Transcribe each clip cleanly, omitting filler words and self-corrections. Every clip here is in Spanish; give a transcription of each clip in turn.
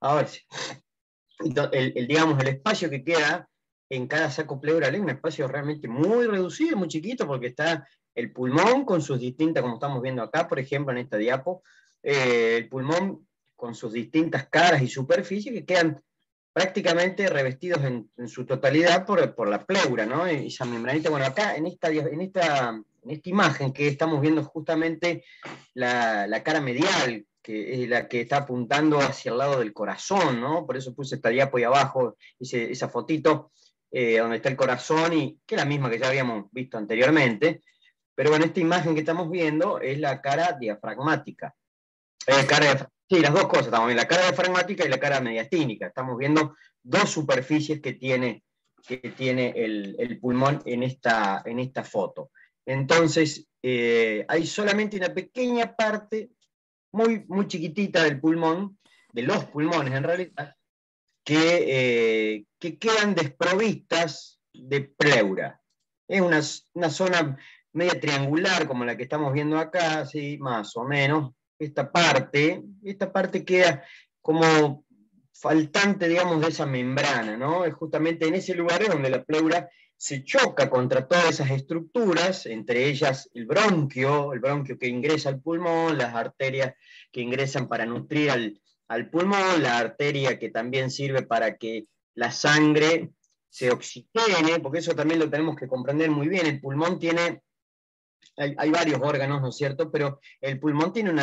A ver, digamos, el espacio que queda en cada saco pleural es un espacio realmente muy reducido, muy chiquito, porque está el pulmón con sus distintas, como estamos viendo acá, por ejemplo, en esta diapo, el pulmón con sus distintas caras y superficies que quedan prácticamente revestidos en su totalidad por la pleura, ¿no? Esa membranita, bueno, acá en esta imagen que estamos viendo justamente la cara medial, que es la que está apuntando hacia el lado del corazón, ¿no? Por eso puse esta diapo ahí abajo, esa fotito donde está el corazón, y que es la misma que ya habíamos visto anteriormente. Pero bueno, esta imagen que estamos viendo es la cara diafragmática. Sí, las dos cosas estamos viendo, la cara diafragmática y la cara mediastínica. Estamos viendo dos superficies que tiene el pulmón en esta foto. Entonces, hay solamente una pequeña parte, muy, muy chiquitita del pulmón, de los pulmones en realidad, que quedan desprovistas de pleura. Es una zona media triangular, como la que estamos viendo acá, ¿sí? Más o menos. Esta parte queda como faltante, digamos, de esa membrana, ¿no? Es justamente en ese lugar donde la pleura se choca contra todas esas estructuras, entre ellas el bronquio que ingresa al pulmón, las arterias que ingresan para nutrir al pulmón, la arteria que también sirve para que la sangre se oxigene, porque eso también lo tenemos que comprender muy bien. El pulmón hay varios órganos, ¿no es cierto? Pero el pulmón tiene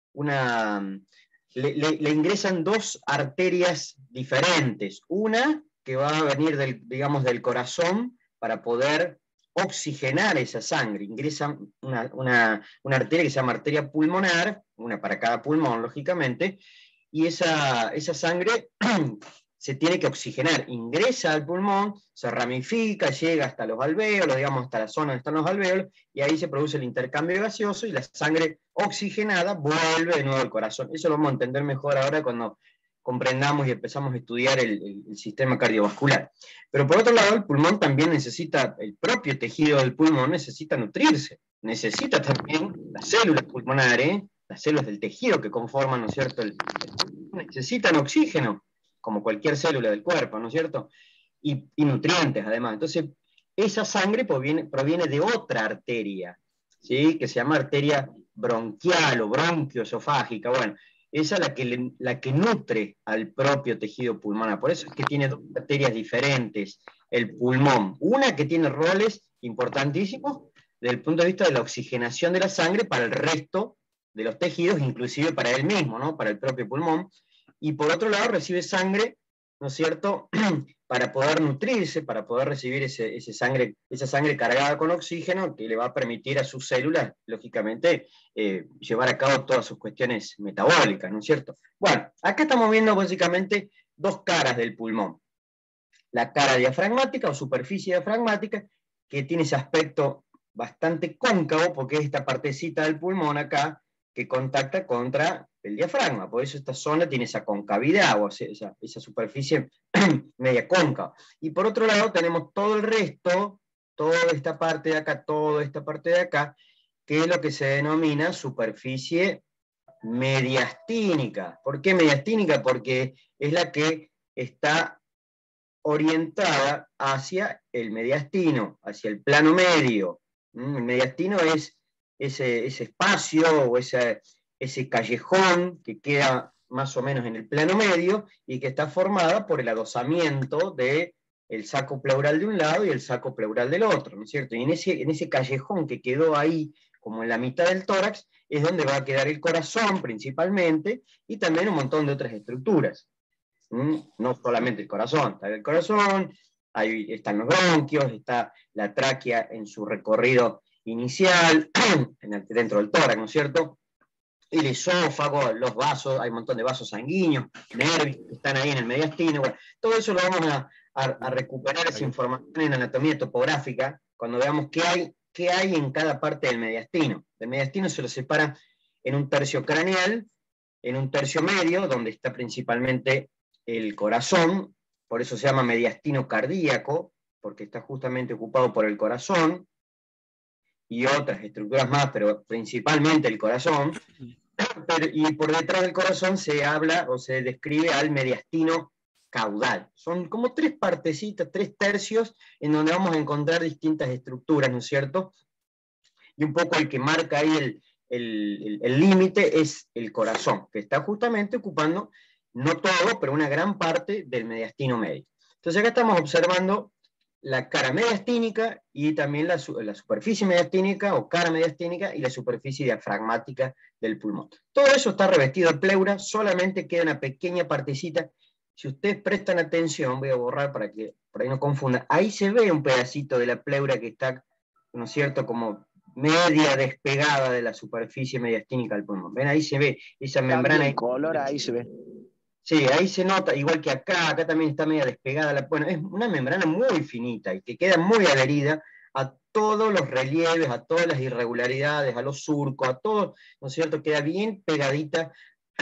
le ingresan dos arterias diferentes. Una que va a venir digamos, del corazón para poder oxigenar esa sangre. Ingresa una arteria que se llama arteria pulmonar, una para cada pulmón, lógicamente, y esa sangre se tiene que oxigenar, ingresa al pulmón, se ramifica, llega hasta los alvéolos, digamos, hasta la zona donde están los alvéolos, y ahí se produce el intercambio gaseoso y la sangre oxigenada vuelve de nuevo al corazón. Eso lo vamos a entender mejor ahora cuando comprendamos y empezamos a estudiar el sistema cardiovascular. Pero por otro lado, el pulmón también necesita, el propio tejido del pulmón necesita nutrirse, necesita también las células pulmonares, las células del tejido que conforman, ¿no es cierto?, necesitan oxígeno, como cualquier célula del cuerpo, ¿no es cierto? Y nutrientes, además. Entonces, esa sangre proviene de otra arteria, ¿sí? Que se llama arteria bronquial o bronquioesofágica. Bueno, esa es la que nutre al propio tejido pulmonar. Por eso es que tiene dos arterias diferentes el pulmón. Una que tiene roles importantísimos desde el punto de vista de la oxigenación de la sangre para el resto de los tejidos, inclusive para él mismo, ¿no? Para el propio pulmón. Y por otro lado recibe sangre, ¿no es cierto?, para poder nutrirse, para poder recibir esa sangre cargada con oxígeno que le va a permitir a sus células, lógicamente, llevar a cabo todas sus cuestiones metabólicas, ¿no es cierto? Bueno, acá estamos viendo básicamente dos caras del pulmón. La cara diafragmática o superficie diafragmática, que tiene ese aspecto bastante cóncavo, porque es esta partecita del pulmón acá que contacta contra el diafragma. Por eso esta zona tiene esa concavidad, o sea, esa superficie media cóncava. Y por otro lado tenemos todo el resto, toda esta parte de acá, toda esta parte de acá, que es lo que se denomina superficie mediastínica. ¿Por qué mediastínica? Porque es la que está orientada hacia el mediastino, hacia el plano medio. El mediastino es ese espacio o ese callejón que queda más o menos en el plano medio y que está formada por el adosamiento del saco pleural de un lado y el saco pleural del otro, ¿no es cierto? Y en ese callejón que quedó ahí, como en la mitad del tórax, es donde va a quedar el corazón principalmente y también un montón de otras estructuras. No solamente el corazón, está el corazón, ahí están los bronquios, está la tráquea en su recorrido inicial, dentro del tórax, ¿no es cierto? El esófago, los vasos, hay un montón de vasos sanguíneos, nervios que están ahí en el mediastino. Bueno, todo eso lo vamos a recuperar, esa información en anatomía topográfica, cuando veamos qué hay en cada parte del mediastino. El mediastino se lo separa en un tercio craneal, en un tercio medio, donde está principalmente el corazón, por eso se llama mediastino cardíaco, porque está justamente ocupado por el corazón y otras estructuras más, pero principalmente el corazón. y por detrás del corazón se habla o se describe al mediastino caudal. Son como tres partecitas, tres tercios, en donde vamos a encontrar distintas estructuras, ¿no es cierto? Y un poco el que marca ahí el límite es el corazón, que está justamente ocupando, no todo, pero una gran parte del mediastino medio. Entonces acá estamos observando la cara mediastínica y también la superficie mediastínica o cara mediastínica y la superficie diafragmática del pulmón. Todo eso está revestido de pleura, solamente queda una pequeña partecita. Si ustedes prestan atención, voy a borrar para que por ahí no confundan, ahí se ve un pedacito de la pleura que está, ¿no es cierto?, como media despegada de la superficie mediastínica del pulmón. ¿Ven? Ahí se ve esa Cambia membrana. el color, ahí se ve. Sí, ahí se nota, igual que acá también está media despegada. Bueno, es una membrana muy finita y que queda muy adherida a todos los relieves, a todas las irregularidades, a los surcos, a todo, ¿no es cierto? Queda bien pegadita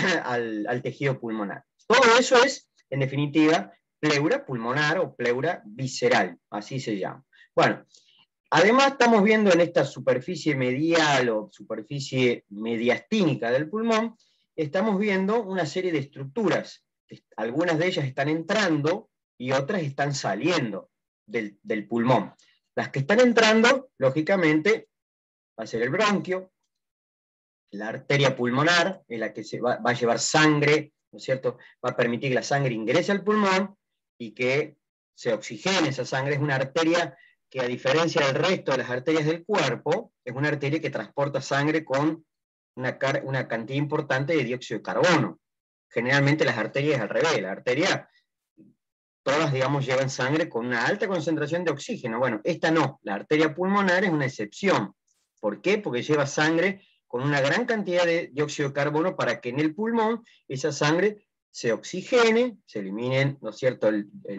al tejido pulmonar. Todo eso es, en definitiva, pleura pulmonar o pleura visceral, así se llama. Bueno, además estamos viendo en esta superficie medial o superficie mediastínica del pulmón, estamos viendo una serie de estructuras. Algunas de ellas están entrando y otras están saliendo del pulmón. Las que están entrando, lógicamente, va a ser el bronquio, la arteria pulmonar, en la que se va a llevar sangre, ¿no es cierto? Va a permitir que la sangre ingrese al pulmón y que se oxigene esa sangre. Es una arteria que, a diferencia del resto de las arterias del cuerpo, es una arteria que transporta sangre con una cantidad importante de dióxido de carbono. Generalmente las arterias al revés, la arteria, todas, digamos, llevan sangre con una alta concentración de oxígeno. Bueno, esta no, la arteria pulmonar es una excepción. ¿Por qué? Porque lleva sangre con una gran cantidad de dióxido de carbono para que en el pulmón esa sangre se oxigene, se eliminen, ¿no es cierto?,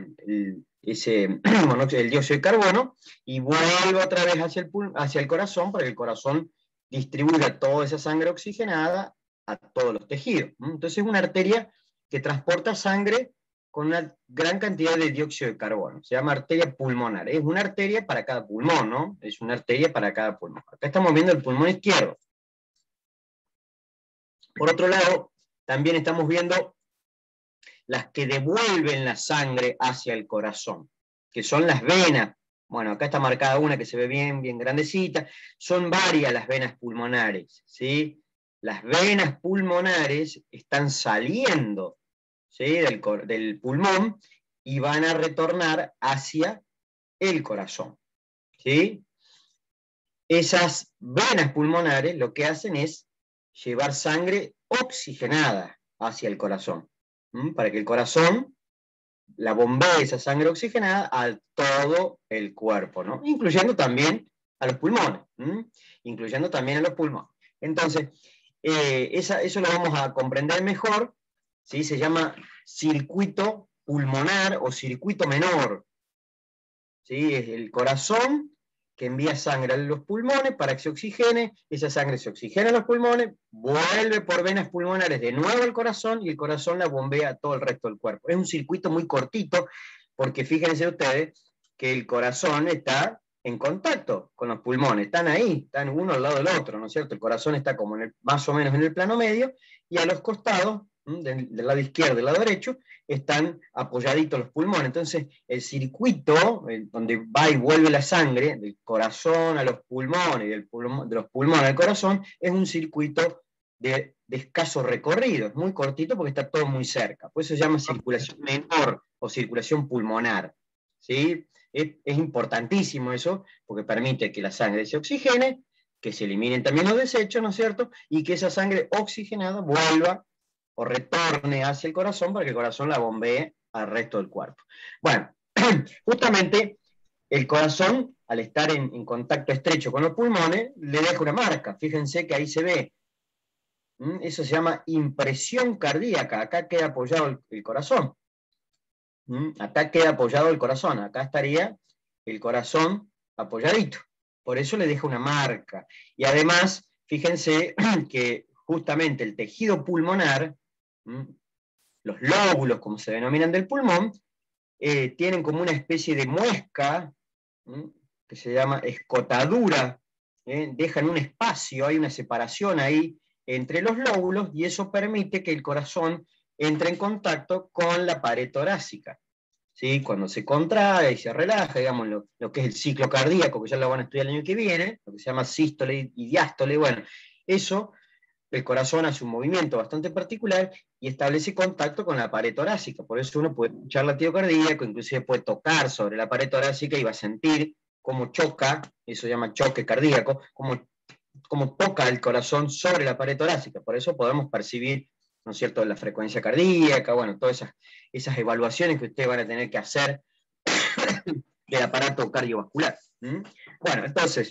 ese el dióxido de carbono y vuelva otra vez hacia el corazón para que el corazón distribuya toda esa sangre oxigenada a todos los tejidos. Entonces es una arteria que transporta sangre con una gran cantidad de dióxido de carbono. Se llama arteria pulmonar. Es una arteria para cada pulmón, ¿no? Es una arteria para cada pulmón. Acá estamos viendo el pulmón izquierdo. Por otro lado, también estamos viendo las que devuelven la sangre hacia el corazón, que son las venas. Bueno, acá está marcada una que se ve bien, bien grandecita. Son varias las venas pulmonares, ¿sí? Las venas pulmonares están saliendo, ¿sí?, del pulmón y van a retornar hacia el corazón, ¿sí? Esas venas pulmonares lo que hacen es llevar sangre oxigenada hacia el corazón, para que el corazón la bombee esa sangre oxigenada a todo el cuerpo, ¿no? Incluyendo también a los pulmones, incluyendo también a los pulmones. Entonces, eso lo vamos a comprender mejor, ¿sí? Se llama circuito pulmonar o circuito menor, ¿sí? Es el corazón que envía sangre a los pulmones para que se oxigene, esa sangre se oxigena en los pulmones, vuelve por venas pulmonares de nuevo al corazón y el corazón la bombea a todo el resto del cuerpo. Es un circuito muy cortito porque fíjense ustedes que el corazón está en contacto con los pulmones, están ahí, están uno al lado del otro, ¿no es cierto? El corazón está como más o menos en el plano medio y a los costados, del lado izquierdo y del lado derecho, están apoyaditos los pulmones. Entonces, el circuito donde va y vuelve la sangre del corazón a los pulmones y de los pulmones al corazón es un circuito de escaso recorrido, es muy cortito porque está todo muy cerca. Por eso se llama circulación menor o circulación pulmonar, ¿sí? Es importantísimo eso porque permite que la sangre se oxigene, que se eliminen también los desechos, ¿no es cierto? Y que esa sangre oxigenada vuelva o retorne hacia el corazón para que el corazón la bombee al resto del cuerpo. Bueno, justamente el corazón, al estar en contacto estrecho con los pulmones, le deja una marca. Fíjense que ahí se ve. Eso se llama impresión cardíaca. Acá queda apoyado el corazón. Acá queda apoyado el corazón. Acá estaría el corazón apoyadito. Por eso le deja una marca. Y además, fíjense que justamente el tejido pulmonar, los lóbulos, como se denominan del pulmón, tienen como una especie de muesca, que se llama escotadura, dejan un espacio, hay una separación ahí entre los lóbulos, y eso permite que el corazón entre en contacto con la pared torácica. ¿Sí? Cuando se contrae y se relaja, digamos, lo que es el ciclo cardíaco, que ya lo van a estudiar el año que viene, lo que se llama sístole y diástole, bueno, eso, el corazón hace un movimiento bastante particular y establece contacto con la pared torácica. Por eso uno puede escuchar latido cardíaco, inclusive puede tocar sobre la pared torácica y va a sentir cómo choca, eso se llama choque cardíaco, cómo toca el corazón sobre la pared torácica. Por eso podemos percibir, ¿no es cierto?, la frecuencia cardíaca, bueno, todas esas evaluaciones que ustedes van a tener que hacer del aparato cardiovascular. Bueno, entonces,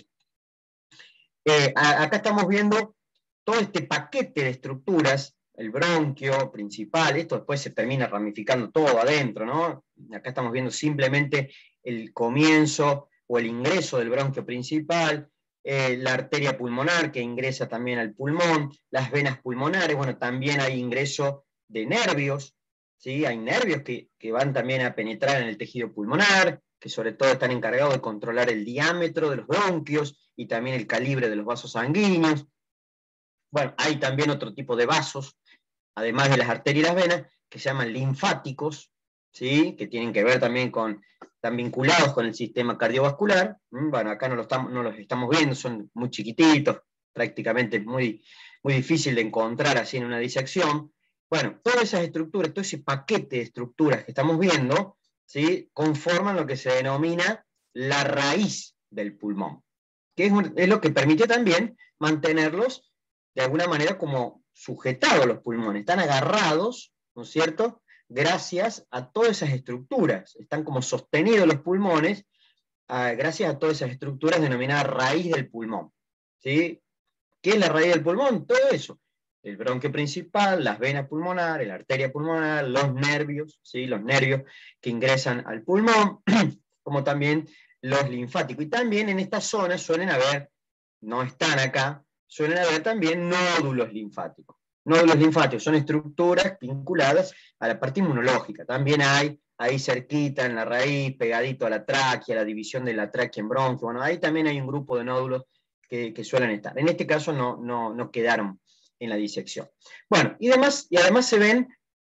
acá estamos viendo todo este paquete de estructuras, el bronquio principal, esto después se termina ramificando todo adentro, ¿no? Acá estamos viendo simplemente el comienzo o el ingreso del bronquio principal, la arteria pulmonar que ingresa también al pulmón, las venas pulmonares, bueno, también hay ingreso de nervios, ¿sí? Hay nervios que van también a penetrar en el tejido pulmonar, que sobre todo están encargados de controlar el diámetro de los bronquios y también el calibre de los vasos sanguíneos. Bueno, hay también otro tipo de vasos, además de las arterias y las venas, que se llaman linfáticos, ¿sí? Que tienen que ver también están vinculados con el sistema cardiovascular. Bueno, acá no los estamos viendo, son muy chiquititos, prácticamente muy, muy difícil de encontrar así en una disección. Bueno, todas esas estructuras, todo ese paquete de estructuras que estamos viendo, ¿sí? Conforman lo que se denomina la raíz del pulmón, que es lo que permite también mantenerlos de alguna manera como sujetados los pulmones, están agarrados, ¿no es cierto?, gracias a todas esas estructuras, están como sostenidos los pulmones gracias a todas esas estructuras denominadas raíz del pulmón. ¿Sí? ¿Qué es la raíz del pulmón? Todo eso. El bronquio principal, las venas pulmonares, la arteria pulmonar, los nervios, ¿sí? Los nervios que ingresan al pulmón, como también los linfáticos. Y también en esta zona suelen haber, no están acá, suelen haber también nódulos linfáticos. Nódulos linfáticos son estructuras vinculadas a la parte inmunológica. También hay ahí cerquita en la raíz, pegadito a la tráquea, la división de la tráquea en bronquio. Bueno, ahí también hay un grupo de nódulos que suelen estar. En este caso no quedaron en la disección. Bueno, y además se ven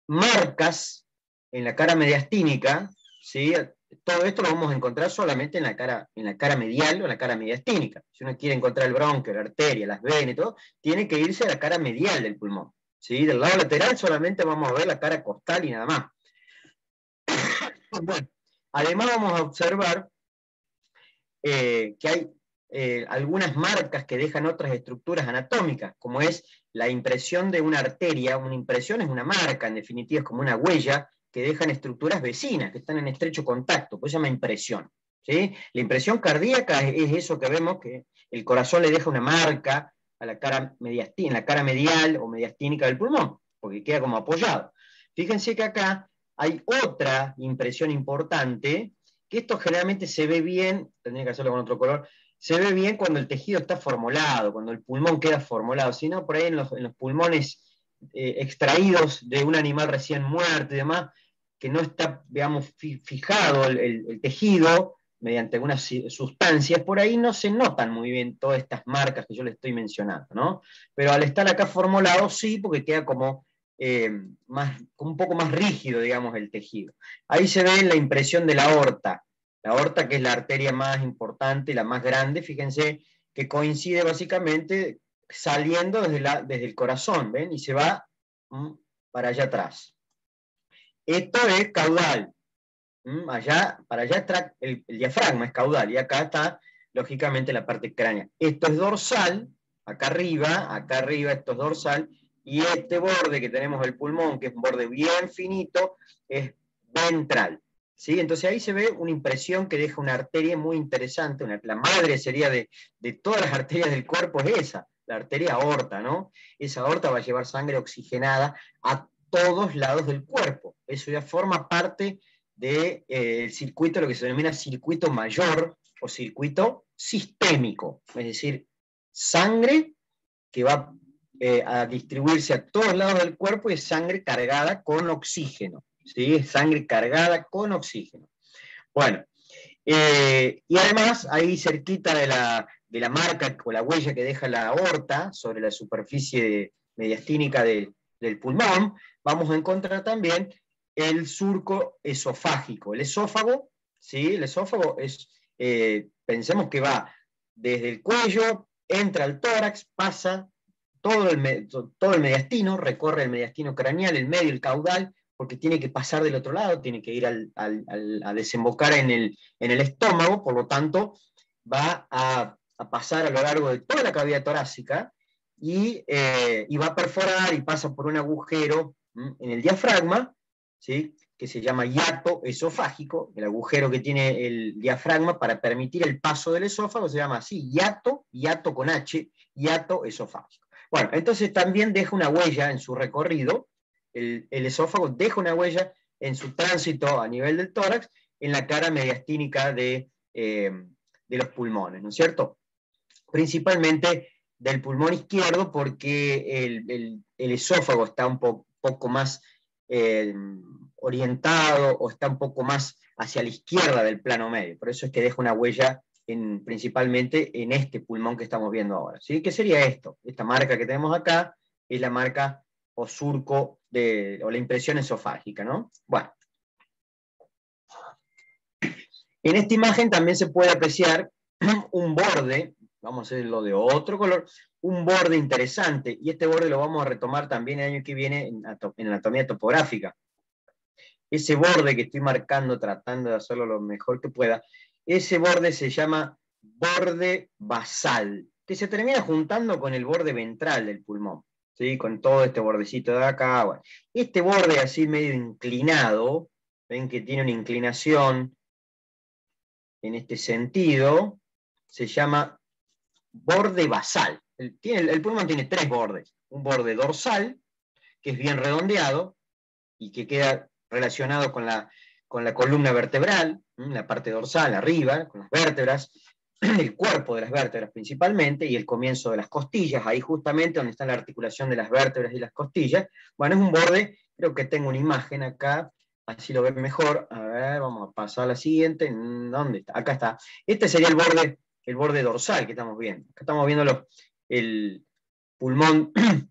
marcas en la cara mediastínica, ¿sí? Todo esto lo vamos a encontrar solamente en la cara medial o en la cara mediastínica. Si uno quiere encontrar el bronquio, la arteria, las venas y todo, tiene que irse a la cara medial del pulmón. ¿Sí? Del lado lateral solamente vamos a ver la cara costal y nada más. Bueno, además vamos a observar que hay algunas marcas que dejan otras estructuras anatómicas, como es la impresión de una arteria. Una impresión es una marca, en definitiva es como una huella que dejan estructuras vecinas, que están en estrecho contacto, pues se llama impresión. ¿Sí? La impresión cardíaca es eso que vemos, que el corazón le deja una marca a la cara en la cara medial o mediastínica del pulmón, porque queda como apoyado. Fíjense que acá hay otra impresión importante, que esto generalmente se ve bien, tendría que hacerlo con otro color, se ve bien cuando el tejido está formolado, cuando el pulmón queda formolado, si no, por ahí en los pulmones extraídos de un animal recién muerto y demás, que no está, digamos, fijado el tejido mediante algunas sustancias, por ahí no se notan muy bien todas estas marcas que yo les estoy mencionando, ¿no? Pero al estar acá formolado, sí, porque queda como un poco más rígido, digamos, el tejido. Ahí se ve la impresión de la aorta, que es la arteria más importante, la más grande, fíjense que coincide básicamente saliendo desde el corazón, ¿ven? Y se va para allá atrás. Esto es caudal. Para allá está el diafragma, es caudal, y acá está, lógicamente, la parte craneal. Esto es dorsal, acá arriba esto es dorsal, y este borde que tenemos el pulmón, que es un borde bien finito, es ventral. ¿Sí? Entonces ahí se ve una impresión que deja una arteria muy interesante, la madre sería de todas las arterias del cuerpo es esa, la arteria aorta, ¿no? Esa aorta va a llevar sangre oxigenada a todos lados del cuerpo. Eso ya forma parte del circuito, lo que se denomina circuito mayor o circuito sistémico, es decir, sangre que va a distribuirse a todos lados del cuerpo y es sangre cargada con oxígeno, ¿sí? Es sangre cargada con oxígeno. Bueno, y además ahí cerquita de la marca o la huella que deja la aorta sobre la superficie mediastínica del pulmón, vamos a encontrar también el surco esofágico. El esófago, ¿sí? El esófago es, pensemos que va desde el cuello, entra al tórax, pasa todo el mediastino, recorre el mediastino craneal, el medio, el caudal, porque tiene que pasar del otro lado, tiene que ir a desembocar en el estómago, por lo tanto, va a pasar a lo largo de toda la cavidad torácica y va a perforar y pasa por un agujero en el diafragma, ¿sí? Que se llama hiato esofágico, el agujero que tiene el diafragma para permitir el paso del esófago se llama así, hiato con H, hiato esofágico. Bueno, entonces también deja una huella en su recorrido, el esófago deja una huella en su tránsito a nivel del tórax, en la cara mediastínica de los pulmones, ¿no es cierto? Principalmente del pulmón izquierdo, porque el esófago está un poco más orientado o está un poco más hacia la izquierda del plano medio. Por eso es que deja una huella principalmente en este pulmón que estamos viendo ahora. ¿Sí? ¿Qué sería esto? Esta marca que tenemos acá es la marca o surco o la impresión esofágica, ¿no? Bueno. En esta imagen también se puede apreciar un borde, vamos a hacerlo de otro color, un borde interesante, y este borde lo vamos a retomar también el año que viene en anatomía topográfica. Ese borde que estoy marcando, tratando de hacerlo lo mejor que pueda, ese borde se llama borde basal, que se termina juntando con el borde ventral del pulmón, ¿sí? Con todo este bordecito de acá. Bueno, este borde así medio inclinado, ven que tiene una inclinación en este sentido, se llama borde basal. El pulmón tiene tres bordes. Un borde dorsal, que es bien redondeado y que queda relacionado con la columna vertebral, la parte dorsal, arriba, con las vértebras, el cuerpo de las vértebras principalmente, y el comienzo de las costillas, ahí justamente donde está la articulación de las vértebras y las costillas. Bueno, es un borde, creo que tengo una imagen acá, así lo ven mejor. A ver, vamos a pasar a la siguiente. ¿Dónde está? Acá está. Este sería el borde dorsal que estamos viendo. Acá estamos viendo el pulmón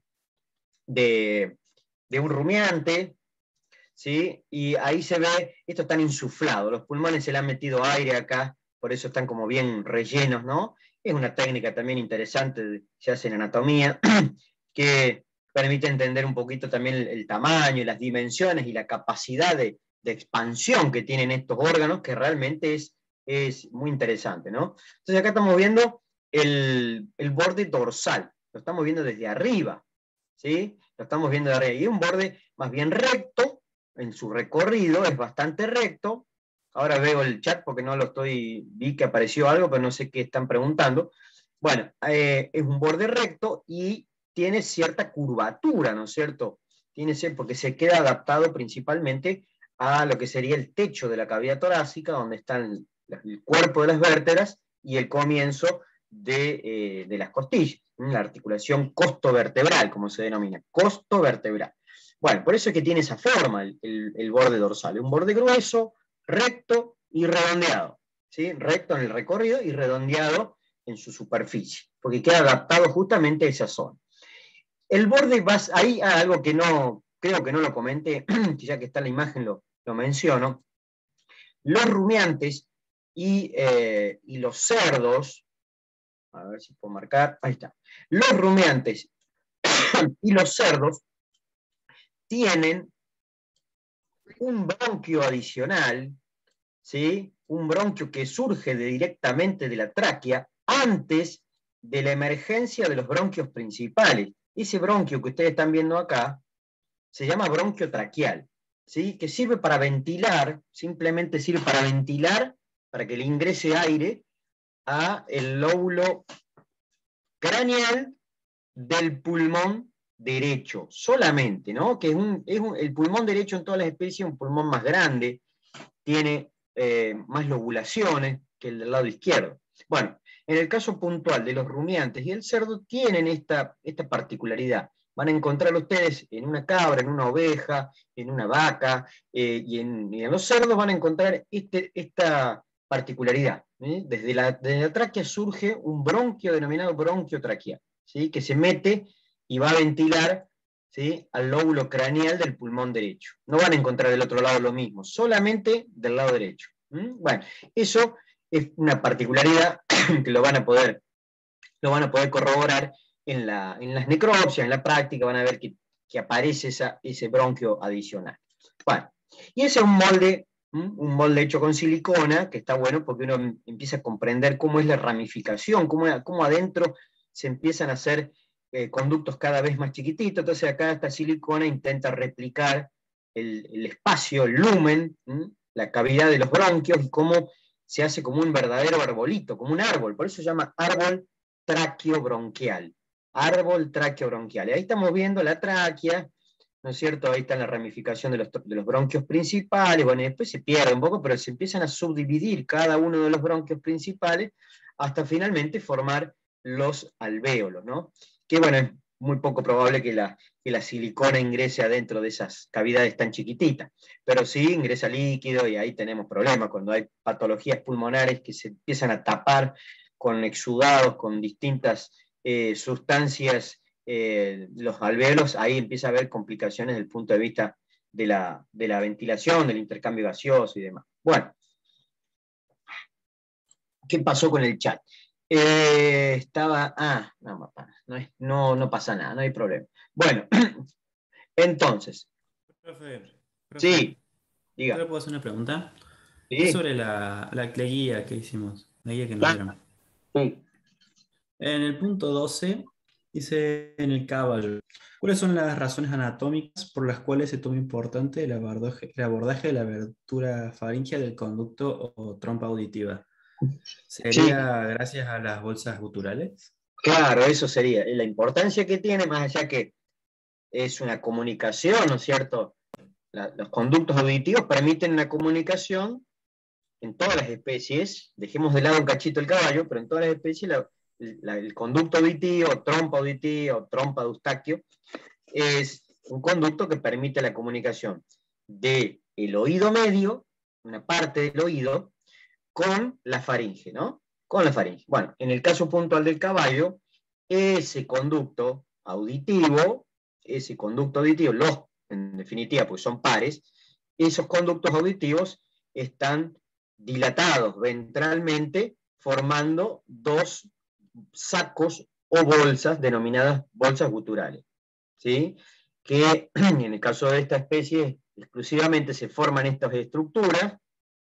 de un rumiante, ¿sí? Y ahí se ve, esto están insuflados, los pulmones se le han metido aire acá, por eso están como bien rellenos, ¿no? Es una técnica también interesante, se hace en anatomía, que permite entender un poquito también el tamaño y las dimensiones y la capacidad de expansión que tienen estos órganos, que realmente es muy interesante, ¿no? Entonces acá estamos viendo el borde dorsal, lo estamos viendo desde arriba, ¿sí? Lo estamos viendo de arriba, y es un borde más bien recto, en su recorrido, es bastante recto. Ahora veo el chat porque no lo vi que apareció algo, pero no sé qué están preguntando. Bueno, es un borde recto y tiene cierta curvatura, ¿no es cierto? Porque se queda adaptado principalmente a lo que sería el techo de la cavidad torácica, donde está el cuerpo de las vértebras y el comienzo de las costillas, la articulación costovertebral, como se denomina, costovertebral. Bueno, por eso es que tiene esa forma el borde dorsal, un borde grueso, recto y redondeado, ¿sí? Recto en el recorrido y redondeado en su superficie, porque queda adaptado justamente a esa zona. El borde ahí algo que no, creo que no lo comenté, ya que está en la imagen lo menciono. Los rumiantes y los cerdos, a ver si puedo marcar, ahí está. Los rumiantes y los cerdos tienen un bronquio adicional, ¿sí? Un bronquio que surge directamente de la tráquea antes de la emergencia de los bronquios principales. Ese bronquio que ustedes están viendo acá se llama bronquio traqueal, ¿sí? Que sirve para ventilar, simplemente sirve para ventilar, para que le ingrese aire a el lóbulo craneal del pulmón derecho, solamente, ¿no? Que el pulmón derecho en todas las especies es un pulmón más grande, tiene más lobulaciones que el del lado izquierdo. Bueno, en el caso puntual de los rumiantes y el cerdo tienen esta particularidad. Van a encontrar ustedes en una cabra, en una oveja, en una vaca, y en los cerdos van a encontrar esta particularidad. Desde la tráquea surge un bronquio denominado bronquio traqueal, ¿sí? Que se mete y va a ventilar, ¿sí?, al lóbulo craneal del pulmón derecho. No van a encontrar del otro lado lo mismo, solamente del lado derecho. Bueno, eso es una particularidad que lo van a poder corroborar en las necropsias, en la práctica, van a ver que aparece ese bronquio adicional. Bueno, y ese es un molde hecho con silicona, que está bueno porque uno empieza a comprender cómo es la ramificación, cómo adentro se empiezan a hacer conductos cada vez más chiquititos. Entonces acá esta silicona intenta replicar el espacio, el lumen, la cavidad de los bronquios, y cómo se hace como un verdadero arbolito, como un árbol. Por eso se llama árbol traqueobronquial. Árbol traqueobronquial. Y ahí estamos viendo la tráquea, ¿no es cierto? Ahí está la ramificación de los bronquios principales. Bueno, y después se pierde un poco, pero se empiezan a subdividir cada uno de los bronquios principales hasta finalmente formar los alvéolos, ¿no? Que bueno, es muy poco probable que la silicona ingrese adentro de esas cavidades tan chiquititas, pero sí ingresa líquido y ahí tenemos problemas cuando hay patologías pulmonares que se empiezan a tapar con exudados, con distintas sustancias, los alvéolos. Ahí empieza a haber complicaciones desde el punto de vista de la ventilación, del intercambio gaseoso y demás. Bueno, ¿qué pasó con el chat? No pasa nada, no hay problema. Bueno, entonces, Profe, sí, ¿te diga. le puedo hacer una pregunta? Es Sí, sobre la guía que hicimos, la guía que nos claro, dieron. sí. En el punto 12 dice en el caballo, ¿cuáles son las razones anatómicas por las cuales se toma importante el abordaje de la abertura faríngea del conducto o trompa auditiva? Sí, ¿Sería gracias a las bolsas guturales? claro, eso sería. La importancia que tiene, más allá que es una comunicación, ¿no es cierto? Los conductos auditivos permiten una comunicación en todas las especies. Dejemos de lado un cachito el caballo, pero en todas las especies el conducto auditivo, trompa de Eustaquio, es un conducto que permite la comunicación del oído medio, una parte del oído, con la faringe, ¿no? Con la faringe. Bueno, en el caso puntual del caballo, ese conducto auditivo, en definitiva, pues son pares, esos conductos auditivos están dilatados ventralmente, formando dos sacos o bolsas denominadas bolsas guturales, ¿sí? Que en el caso de esta especie exclusivamente se forman estas estructuras,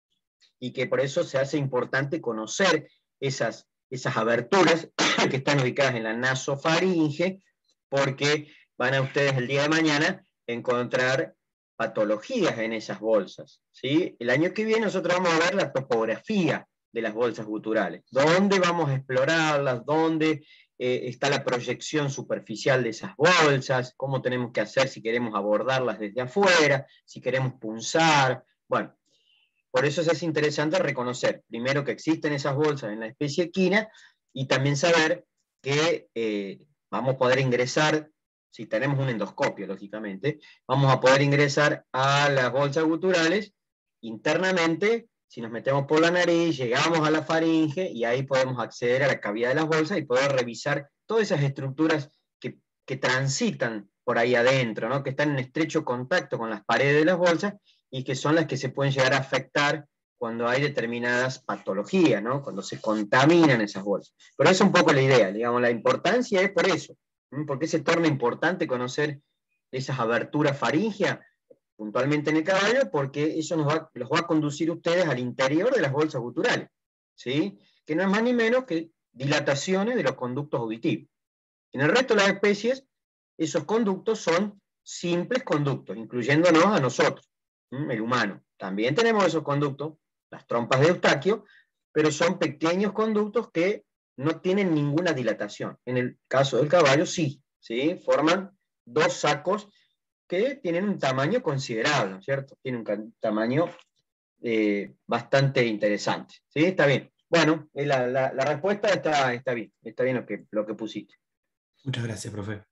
y que por eso se hace importante conocer esas aberturas que están ubicadas en la nasofaringe, porque van a ustedes el día de mañana encontrar patologías en esas bolsas, ¿sí? El año que viene nosotros vamos a ver la topografía de las bolsas guturales, dónde vamos a explorarlas, dónde está la proyección superficial de esas bolsas, cómo tenemos que hacer si queremos abordarlas desde afuera, si queremos punzar. Bueno, por eso es interesante reconocer, primero, que existen esas bolsas en la especie equina, y también saber que vamos a poder ingresar, si tenemos un endoscopio, lógicamente, vamos a poder ingresar a las bolsas guturales internamente. Si nos metemos por la nariz, llegamos a la faringe y ahí podemos acceder a la cavidad de las bolsas y poder revisar todas esas estructuras que transitan por ahí adentro, ¿no? Que están en estrecho contacto con las paredes de las bolsas y que son las que se pueden llegar a afectar cuando hay determinadas patologías, ¿no? Cuando se contaminan esas bolsas. Pero esa es un poco la idea, digamos, la importancia es por eso. ¿Por qué se torna importante conocer esas aberturas faríngeas, puntualmente en el caballo? Porque eso los va a conducir ustedes al interior de las bolsas guturales, ¿sí? Que no es más ni menos que dilataciones de los conductos auditivos. En el resto de las especies, esos conductos son simples conductos, incluyéndonos a nosotros, el humano. También tenemos esos conductos, las trompas de Eustaquio, pero son pequeños conductos que no tienen ninguna dilatación. En el caso del caballo, sí, ¿sí? Forman dos sacos que tienen un tamaño considerable, ¿cierto? Tienen un tamaño bastante interesante, ¿sí? Está bien. Bueno, la respuesta está bien lo que pusiste. Muchas gracias, profe.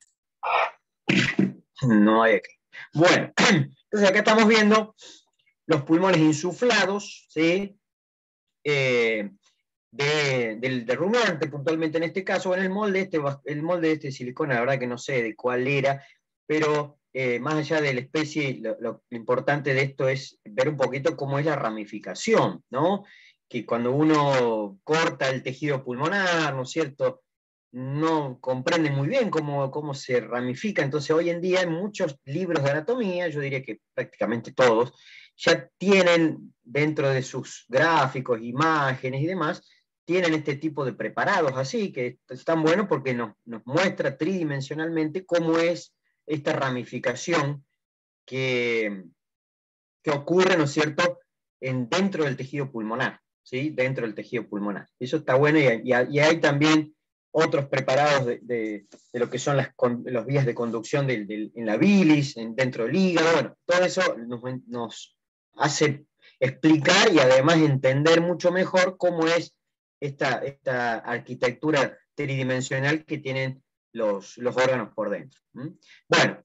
No hay aquí. Bueno, entonces acá estamos viendo los pulmones insuflados, ¿sí? del rumiante, puntualmente en este caso. Bueno, el molde de este silicona, la verdad que no sé de cuál era, pero más allá de la especie, lo importante de esto es ver un poquito cómo es la ramificación, ¿no? Que cuando uno corta el tejido pulmonar, ¿no es cierto?, no comprende muy bien cómo se ramifica. Entonces, hoy en día, en muchos libros de anatomía, yo diría que prácticamente todos, ya tienen dentro de sus gráficos, imágenes y demás, tienen este tipo de preparados así, que están buenos porque nos muestra tridimensionalmente cómo es esta ramificación que, que ocurre, ¿no es cierto?, dentro del tejido pulmonar, ¿sí? Dentro del tejido pulmonar. Eso está bueno, y hay también otros preparados de lo que son los vías de conducción en la bilis, dentro del hígado. Bueno, todo eso nos hace explicar y además entender mucho mejor cómo es esta arquitectura tridimensional que tienen los órganos por dentro. Bueno,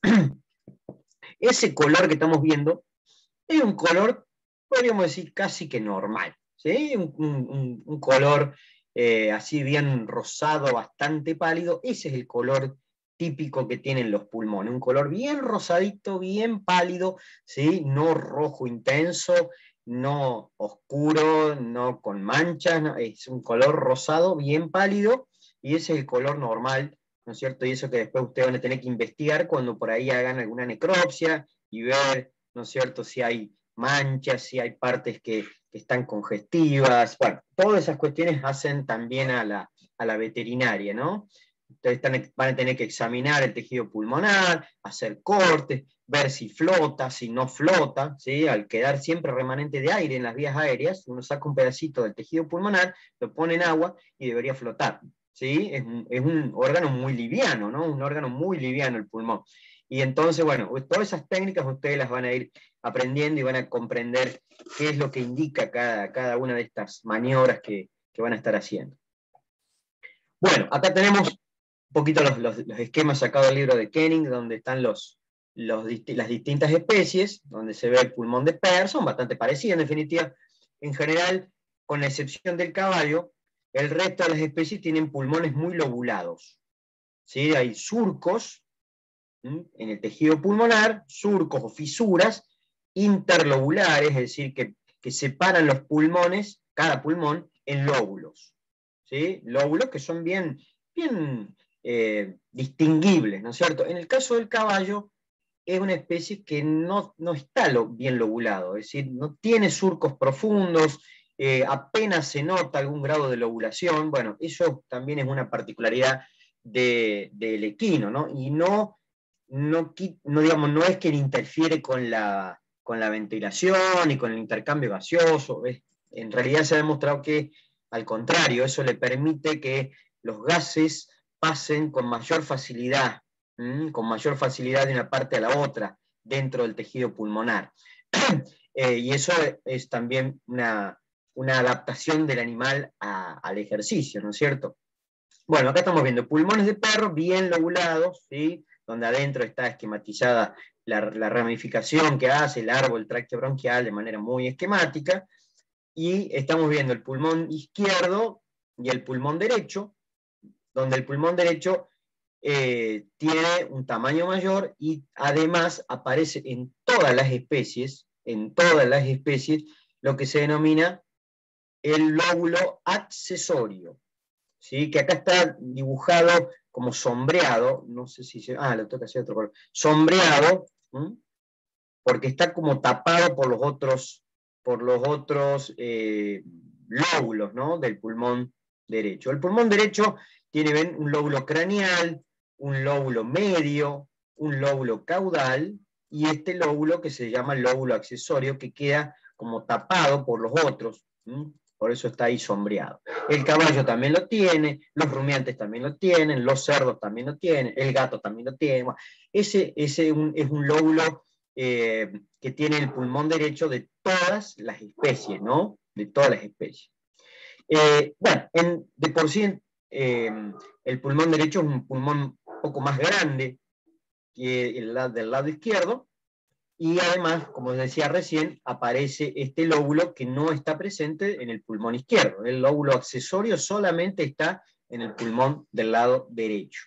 ese color que estamos viendo es un color, podríamos decir, casi que normal, ¿sí? Un color así bien rosado, bastante pálido. Ese es el color típico que tienen los pulmones, un color bien rosadito, bien pálido, ¿sí? No rojo intenso, no oscuro, no con manchas, no, es un color rosado, bien pálido, y ese es el color normal, ¿no es cierto? Y eso que después ustedes van a tener que investigar cuando por ahí hagan alguna necropsia y ver, ¿no es cierto?, si hay manchas, si hay partes que están congestivas. Bueno, todas esas cuestiones hacen también a la veterinaria, ¿no? Ustedes van a tener que examinar el tejido pulmonar, hacer cortes, ver si flota, si no flota, ¿sí? Al quedar siempre remanente de aire en las vías aéreas, uno saca un pedacito del tejido pulmonar, lo pone en agua y debería flotar, ¿sí? Es un órgano muy liviano, ¿no? Un órgano muy liviano el pulmón. Y entonces, bueno, todas esas técnicas ustedes las van a ir aprendiendo y van a comprender qué es lo que indica cada una de estas maniobras que van a estar haciendo. Bueno, acá tenemos un poquito los esquemas sacados del libro de Koenig, donde están las distintas especies, donde se ve el pulmón de perro, son bastante parecidos en definitiva. En general, con la excepción del caballo, el resto de las especies tienen pulmones muy lobulados, ¿sí? Hay surcos en el tejido pulmonar, surcos o fisuras interlobulares, es decir, que separan los pulmones, cada pulmón, en lóbulos, ¿sí? Lóbulos que son bien distinguibles, ¿no es cierto? En el caso del caballo, es una especie que no está bien lobulado, es decir, no tiene surcos profundos, apenas se nota algún grado de lobulación. Bueno, eso también es una particularidad del equino, ¿no? Y digamos, no es que interfiere con la ventilación y con el intercambio gaseoso. En realidad se ha demostrado que, al contrario, eso le permite que los gases pasen con mayor facilidad de una parte a la otra dentro del tejido pulmonar. Y eso es también una adaptación del animal al ejercicio, ¿no es cierto? Bueno, acá estamos viendo pulmones de perro bien lobulados, ¿sí? Donde adentro está esquematizada la ramificación que hace el árbol tráqueo bronquial de manera muy esquemática, y estamos viendo el pulmón izquierdo y el pulmón derecho, donde el pulmón derecho tiene un tamaño mayor y además aparece en todas las especies, lo que se denomina el lóbulo accesorio, ¿sí? Que acá está dibujado como sombreado, no sé si lo toca hacer otro color, sombreado, porque está como tapado por los otros lóbulos, ¿no?, del pulmón derecho. El pulmón derecho tiene, ven, un lóbulo craneal, un lóbulo medio, un lóbulo caudal, y este lóbulo que se llama el lóbulo accesorio, que queda como tapado por los otros, por eso está ahí sombreado. El caballo también lo tiene, los rumiantes también lo tienen, los cerdos también lo tienen, el gato también lo tiene. Bueno, ese es un lóbulo que tiene el pulmón derecho de todas las especies, ¿no? De todas las especies. Bueno, de por sí el pulmón derecho es un pulmón un poco más grande que el del lado izquierdo, Y además, como decía recién, aparece este lóbulo que no está presente en el pulmón izquierdo. El lóbulo accesorio solamente está en el pulmón del lado derecho.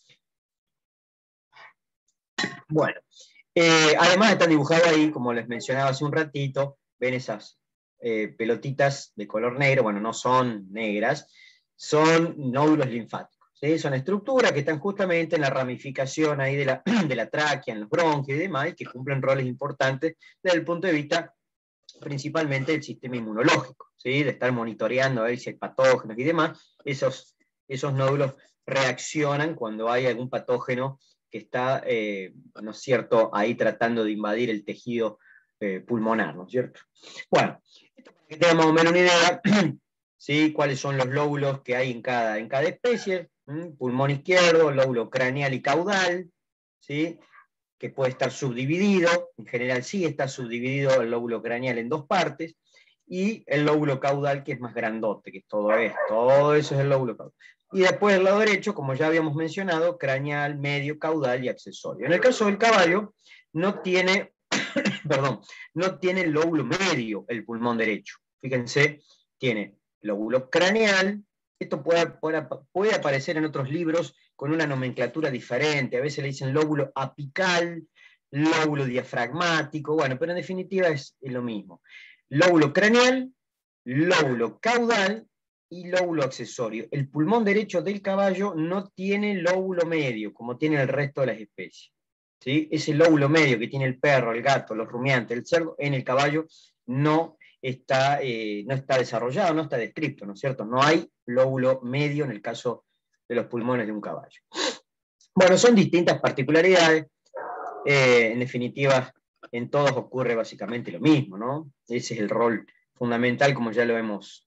Bueno, además están dibujados ahí, como les mencionaba hace un ratito, ven esas pelotitas de color negro, bueno, no son negras, son nódulos linfáticos. ¿Sí? Son estructuras que están justamente en la ramificación ahí de la tráquea, en los bronquios y demás, y que cumplen roles importantes desde el punto de vista principalmente del sistema inmunológico, ¿sí? De estar monitoreando a ver si hay patógenos y demás. Esos nódulos reaccionan cuando hay algún patógeno que está, ¿no es cierto?, ahí tratando de invadir el tejido pulmonar, ¿no es cierto? Bueno, esto para que tengan más o menos una idea, ¿sí? Cuáles son los lóbulos que hay en cada especie, pulmón izquierdo, lóbulo craneal y caudal, ¿sí? Que puede estar subdividido, en general sí está subdividido el lóbulo craneal en dos partes, y el lóbulo caudal que es más grandote, que es todo esto, todo eso es el lóbulo caudal. Y después el lado derecho, como ya habíamos mencionado, craneal, medio, caudal y accesorio. En el caso del caballo, no tiene, perdón, no tiene el lóbulo medio el pulmón derecho. Fíjense, tiene lóbulo craneal, esto puede aparecer en otros libros con una nomenclatura diferente, a veces le dicen lóbulo apical, lóbulo diafragmático, bueno, pero en definitiva es lo mismo. Lóbulo craneal, lóbulo caudal y lóbulo accesorio. El pulmón derecho del caballo no tiene lóbulo medio, como tiene el resto de las especies. ¿Sí? Ese lóbulo medio que tiene el perro, el gato, los rumiantes, el cerdo, en el caballo no está desarrollado, no está descrito, ¿no es cierto? No hay lóbulo medio en el caso de los pulmones de un caballo. Bueno, son distintas particularidades. En definitiva, en todos ocurre básicamente lo mismo, ¿no? Ese es el rol fundamental, como ya lo hemos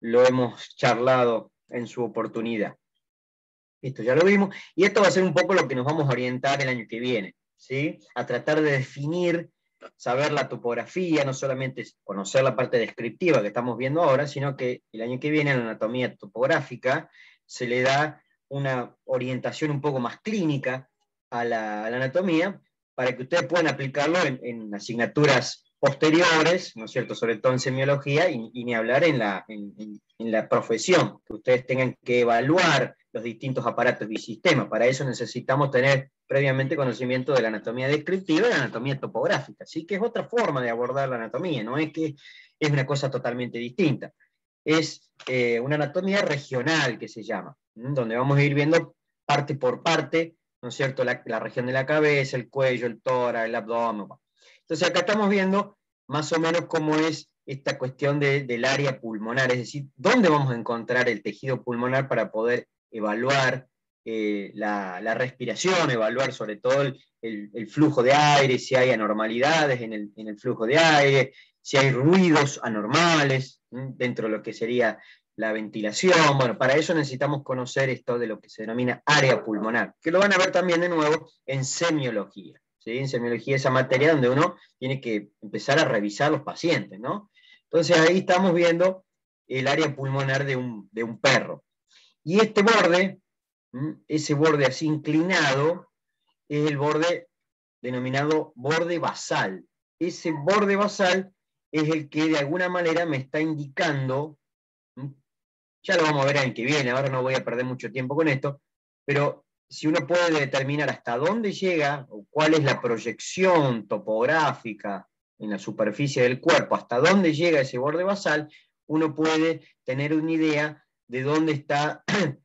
charlado en su oportunidad. Esto ya lo vimos, y esto va a ser un poco lo que nos vamos a orientar el año que viene, ¿sí? A tratar de definir, saber la topografía, no solamente conocer la parte descriptiva que estamos viendo ahora, sino que el año que viene en la anatomía topográfica se le da una orientación un poco más clínica a la anatomía, para que ustedes puedan aplicarlo en asignaturas posteriores, ¿no es cierto?, sobre todo en semiología, y ni hablar en la profesión, que ustedes tengan que evaluar los distintos aparatos y sistemas. Para eso necesitamos tener previamente conocimiento de la anatomía descriptiva y la anatomía topográfica, ¿sí? Que es otra forma de abordar la anatomía, no es que es una cosa totalmente distinta. Es una anatomía regional que se llama, donde vamos a ir viendo parte por parte, ¿no es cierto?, la región de la cabeza, el cuello, el tórax, el abdomen. Entonces acá estamos viendo más o menos cómo es esta cuestión del área pulmonar, es decir, dónde vamos a encontrar el tejido pulmonar para poder evaluar la respiración, evaluar sobre todo el flujo de aire, si hay anormalidades en el flujo de aire, si hay ruidos anormales dentro de lo que sería la ventilación. Bueno, para eso necesitamos conocer esto de lo que se denomina área pulmonar, que lo van a ver también de nuevo en semiología. ¿Sí? En semiología, esa materia donde uno tiene que empezar a revisar los pacientes, ¿no? Entonces ahí estamos viendo el área pulmonar de un perro. Y este borde, ese borde así inclinado, es el borde denominado borde basal. Ese borde basal es el que de alguna manera me está indicando, ya lo vamos a ver el año que viene, ahora no voy a perder mucho tiempo con esto, pero si uno puede determinar hasta dónde llega, o cuál es la proyección topográfica en la superficie del cuerpo, hasta dónde llega ese borde basal, uno puede tener una idea de dónde está,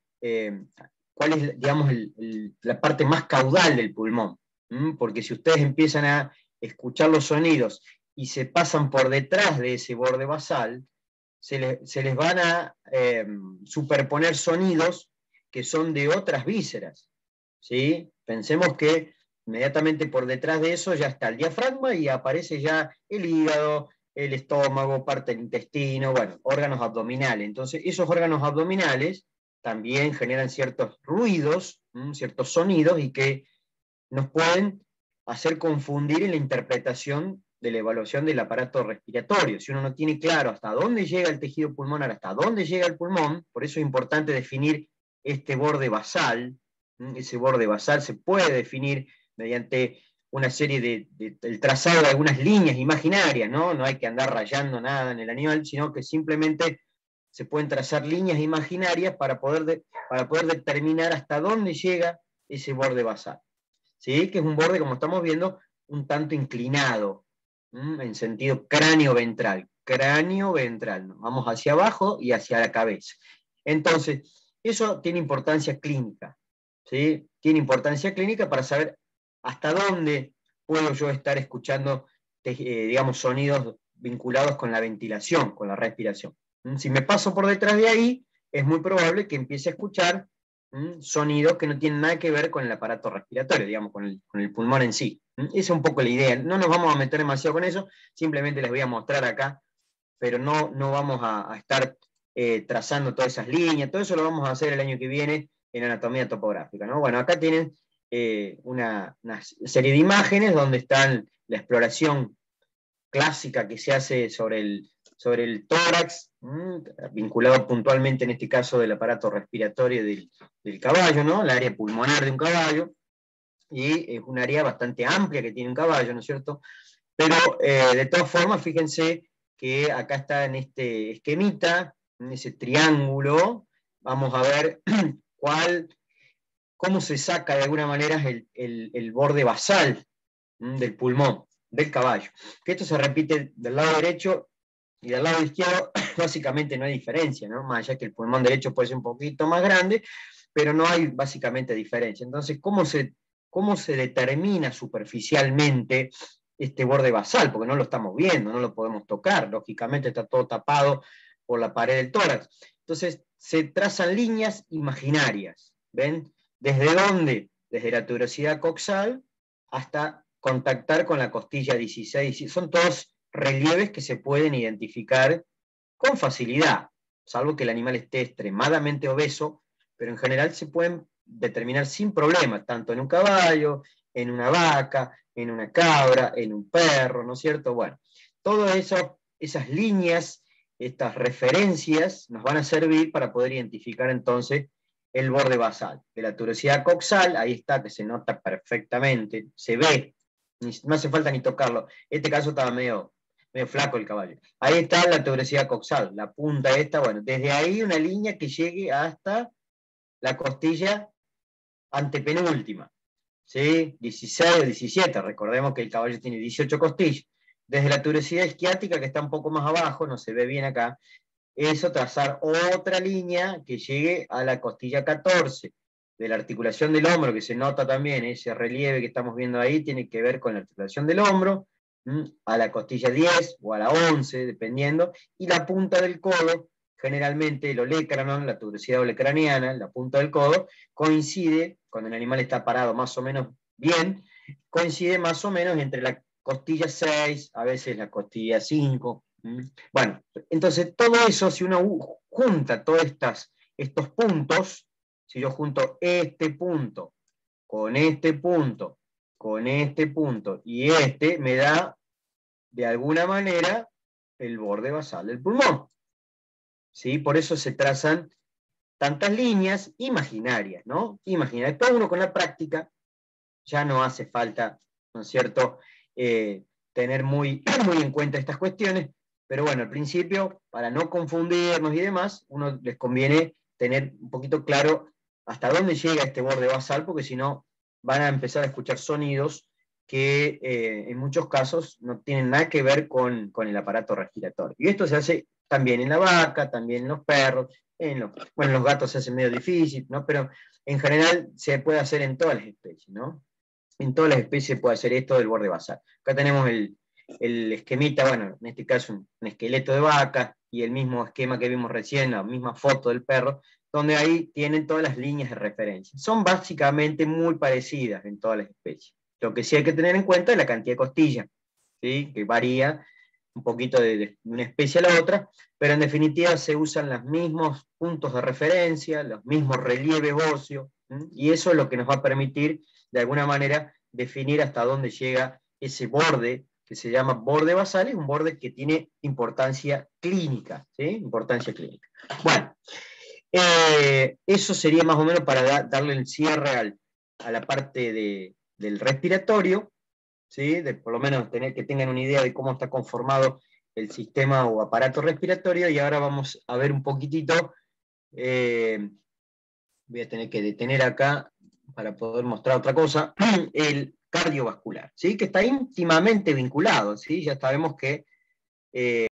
cuál es, digamos, la parte más caudal del pulmón. Porque si ustedes empiezan a escuchar los sonidos y se pasan por detrás de ese borde basal, se les van a superponer sonidos que son de otras vísceras. ¿Sí? Pensemos que inmediatamente por detrás de eso ya está el diafragma y aparece ya el hígado, el estómago, parte del intestino, bueno, órganos abdominales. Entonces, esos órganos abdominales también generan ciertos ruidos, ciertos sonidos, y que nos pueden hacer confundir en la interpretación de la evaluación del aparato respiratorio. Si uno no tiene claro hasta dónde llega el tejido pulmonar, hasta dónde llega el pulmón, por eso es importante definir este borde basal. Ese borde basal se puede definir mediante una serie el trazado de algunas líneas imaginarias, ¿no? No hay que andar rayando nada en el animal, sino que simplemente se pueden trazar líneas imaginarias para poder determinar hasta dónde llega ese borde basal. ¿Sí? Que es un borde, como estamos viendo, un tanto inclinado, en sentido cráneo-ventral. Cráneo-ventral, ¿no? Vamos hacia abajo y hacia la cabeza. Entonces, eso tiene importancia clínica, ¿sí? Tiene importancia clínica para saber hasta dónde puedo yo estar escuchando, digamos, sonidos vinculados con la ventilación, con la respiración. Si me paso por detrás de ahí, es muy probable que empiece a escuchar sonidos que no tienen nada que ver con el aparato respiratorio, digamos, con el pulmón en sí. Esa es un poco la idea. No nos vamos a meter demasiado con eso, simplemente les voy a mostrar acá, pero no vamos a estar trazando todas esas líneas. Todo eso lo vamos a hacer el año que viene en anatomía topográfica, ¿no? Bueno, acá tienen una serie de imágenes donde están la exploración clásica que se hace sobre el tórax, vinculado puntualmente en este caso del aparato respiratorio del caballo, ¿no? La área pulmonar de un caballo, y es un área bastante amplia que tiene un caballo, ¿no es cierto? Pero de todas formas, fíjense que acá está en este esquemita, en ese triángulo, vamos a ver cómo se saca de alguna manera el borde basal del pulmón del caballo. Que esto se repite del lado derecho y del lado izquierdo, básicamente no hay diferencia, ¿no? Más allá que el pulmón derecho puede ser un poquito más grande, pero no hay básicamente diferencia. Entonces, ¿cómo se determina superficialmente este borde basal? Porque no lo estamos viendo, no lo podemos tocar, lógicamente está todo tapado por la pared del tórax. Entonces, se trazan líneas imaginarias, ¿ven? ¿Desde dónde? Desde la tuberosidad coxal hasta contactar con la costilla 16. Son todos relieves que se pueden identificar con facilidad, salvo que el animal esté extremadamente obeso, pero en general se pueden determinar sin problema, tanto en un caballo, en una vaca, en una cabra, en un perro, ¿no es cierto? Bueno, todo eso, esas líneas, estas referencias nos van a servir para poder identificar entonces el borde basal. De la tuberosidad coxal, ahí está, que se nota perfectamente, se ve, no hace falta ni tocarlo. En este caso estaba medio flaco el caballo. Ahí está la tuberosidad coxal, la punta esta, bueno, desde ahí una línea que llegue hasta la costilla antepenúltima, ¿sí? 16 o 17, recordemos que el caballo tiene 18 costillas. Desde la tuberosidad isquiática, que está un poco más abajo, no se ve bien acá, eso trazar otra línea que llegue a la costilla 14. De la articulación del hombro, que se nota también, ese relieve que estamos viendo ahí, tiene que ver con la articulación del hombro, a la costilla 10 o a la 11, dependiendo, y la punta del codo, generalmente el olecranon, la tuberosidad olecraniana, la punta del codo, coincide, cuando el animal está parado más o menos bien, coincide más o menos entre la costilla 6, a veces la costilla 5. Bueno, entonces todo eso, si uno junta todos estos puntos, si yo junto este punto con este punto, con este punto y me da de alguna manera el borde basal del pulmón. ¿Sí? Por eso se trazan tantas líneas imaginarias, ¿no? Imaginarias. Todo uno con la práctica ya no hace falta, ¿no es cierto?, tener muy, muy en cuenta estas cuestiones, pero bueno, al principio, para no confundirnos y demás, uno les conviene tener un poquito claro hasta dónde llega este borde basal, porque si no van a empezar a escuchar sonidos que en muchos casos no tienen nada que ver con el aparato respiratorio. Y esto se hace también en la vaca, también en los perros, bueno, en los gatos se hace medio difícil, ¿no? Pero en general se puede hacer en todas las especies, ¿no? En todas las especies puede hacer esto del borde basal. Acá tenemos el esquemita, bueno, en este caso un esqueleto de vaca, y el mismo esquema que vimos recién, la misma foto del perro, donde ahí tienen todas las líneas de referencia. Son básicamente muy parecidas en todas las especies. Lo que sí hay que tener en cuenta es la cantidad de costillas, ¿sí? Que varía un poquito de una especie a la otra, pero en definitiva se usan los mismos puntos de referencia, los mismos relieves óseos, y eso es lo que nos va a permitir, de alguna manera, definir hasta dónde llega ese borde, que se llama borde basal, es un borde que tiene importancia clínica, ¿sí? Importancia clínica. Bueno, eso sería más o menos para darle el cierre a la parte del respiratorio. ¿sí? De por lo menos que tengan una idea de cómo está conformado el sistema o aparato respiratorio, y ahora vamos a ver un poquitito, voy a tener que detener acá para poder mostrar otra cosa, el cardiovascular, ¿sí? Que está íntimamente vinculado, ¿sí? Ya sabemos que